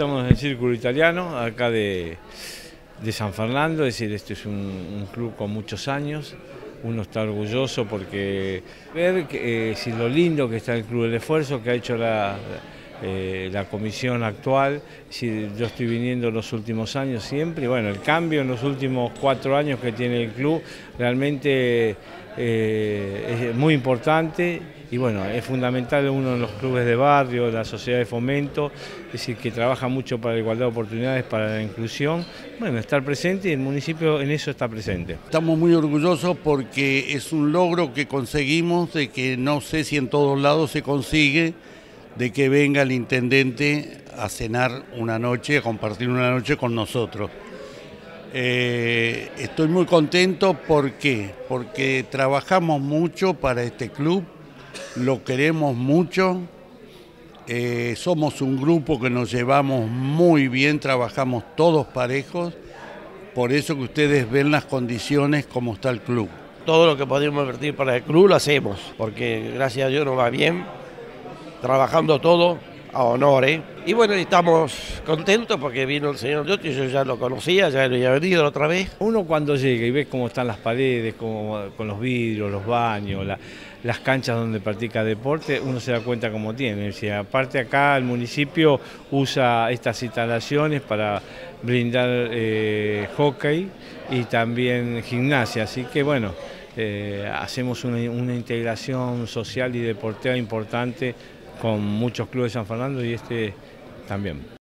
Estamos en el Círculo Italiano, acá de San Fernando, es decir, este es un club con muchos años. Uno está orgulloso porque ver si lo lindo que está el club, el esfuerzo que ha hecho la comisión actual. Si yo estoy viniendo los últimos años siempre, y bueno, el cambio en los últimos 4 años que tiene el club realmente es muy importante. Y bueno, es fundamental uno de los clubes de barrio, la sociedad de fomento, es decir, que trabaja mucho para la igualdad de oportunidades, para la inclusión. Bueno, estar presente y el municipio en eso está presente. Estamos muy orgullosos porque es un logro que conseguimos, de que no sé si en todos lados se consigue, de que venga el intendente a cenar una noche, a compartir una noche con nosotros. Estoy muy contento, ¿por qué? Porque trabajamos mucho para este club, lo queremos mucho, somos un grupo que nos llevamos muy bien, trabajamos todos parejos, por eso que ustedes ven las condiciones como está el club. Todo lo que podemos invertir para el club lo hacemos, porque gracias a Dios nos va bien, trabajando todo a honor, Y bueno, estamos contentos porque vino el señor Dotti, yo ya lo conocía, ya lo había venido la otra vez. Uno cuando llega y ve cómo están las paredes, con los vidrios, los baños, las canchas donde practica deporte, uno se da cuenta cómo tiene. O sea, aparte acá el municipio usa estas instalaciones para brindar hockey y también gimnasia, así que bueno, hacemos una integración social y deportiva importante con muchos clubes de San Fernando y este también.